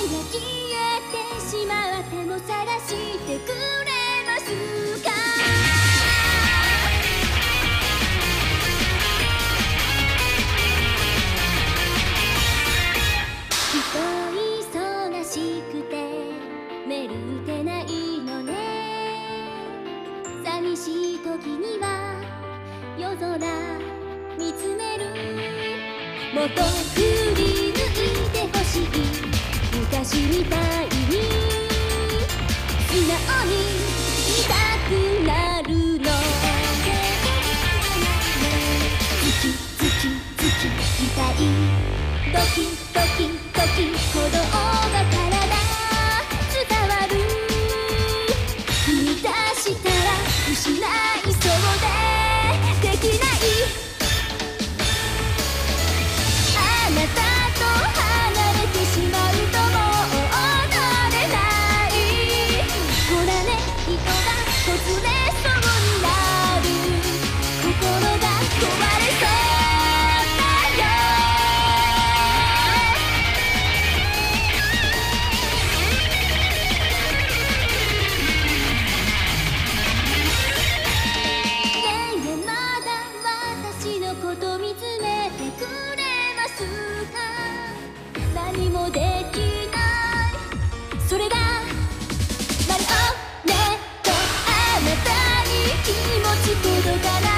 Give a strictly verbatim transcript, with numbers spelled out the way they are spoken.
消えてしまっても探してくれますか？人忙しくてメール打てないのね。寂しい時には夜空見つめる。もっと振り向いてほしい昔みたいに素直にいたくなるの。ズキズキズキ痛いドキドキドキ鼓動が体伝わる。踏み出したら失いそうでできない。あなたと離れてしまうともう踊れない。ほらね、人がほつれそうになる。心が壊れそうだよ。ねえまだ私のこと見つめてくれますか？何もできない、それがマリオネット。あなたに気持ち届かない。